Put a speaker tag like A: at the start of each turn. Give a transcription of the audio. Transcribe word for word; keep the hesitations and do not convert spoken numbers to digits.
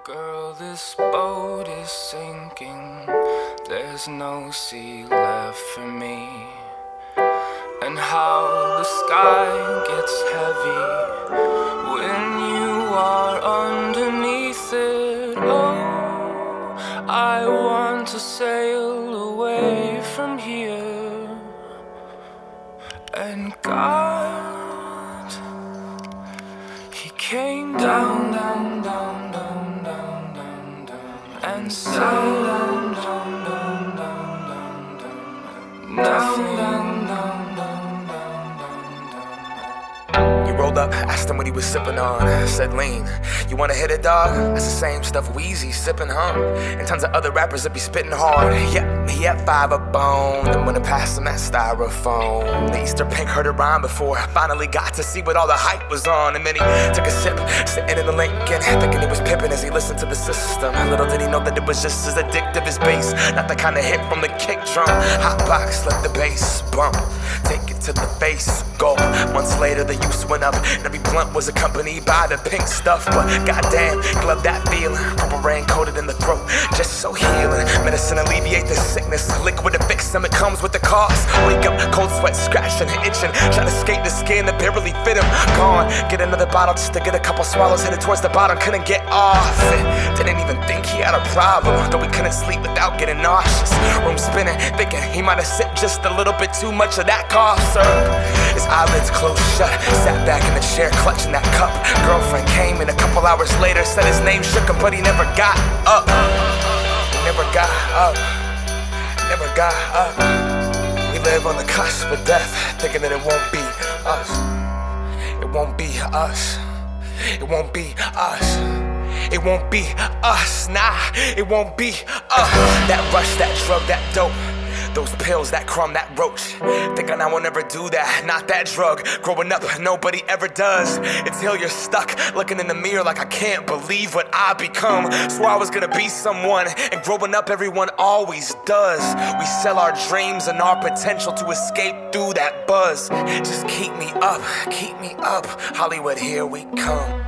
A: Girl, this boat is sinking. There's no sea left for me. And how the sky gets heavy when you are underneath it. Oh, I want to sail away from here. And God, He came down, down, down, down, down, down, down, and said, down, down, down, down, down, down, nothing, down, down, down, down, down.
B: He rolled up, asked him what he was sipping on. Said, lean. You wanna hit it, dog? That's the same stuff Wheezy sipping, huh? And tons of other rappers that be spitting hard. Yep, he had five a bone. Then when I passed him that styrofoam, the Easter pink heard it rhyme before I finally got to see what all the hype was on. And then he took a sip, sitting in the Lincoln, thinking he was pippin' as he listened to the system. Little did he know that it was just as addictive as bass, not the kind of hit from the kick drum. Hot box, let the bass bump, take it to the face, go. Months later the use went up, and every blunt was accompanied by the pink stuff. But goddamn, glove that feeling, purple rain coated in the throat, just so healing. Medicine alleviate the sickness, liquid to fix them, it comes with the cost. Wake up, cold sweat, scratching, itching, trying to escape the skin that barely fit him. Gone, get another bottle just to get a couple swallows, headed towards the bottom, couldn't get off it. Didn't even think he had a problem, though he couldn't sleep without getting nauseous. Room spinning, thinking he might have sipped just a little bit too much of that cough syrup. His eyelids closed shut, sat back in the chair clutching that cup. Girlfriend came in a couple hours later, said his name shook him, but he never got up. He never got up, never got up. We live on the cusp of death, thinking that it won't be us. It won't be us. It won't be us. It won't be us, nah, it won't be us. That rush, that drug, that dope, those pills, that crumb, that roach. Thinking I will never do that, not that drug. Growing up, nobody ever does, until you're stuck looking in the mirror like I can't believe what I become. Swore I was gonna be someone, and growing up everyone always does. We sell our dreams and our potential to escape through that buzz. Just keep me up, keep me up, Hollywood, here we come.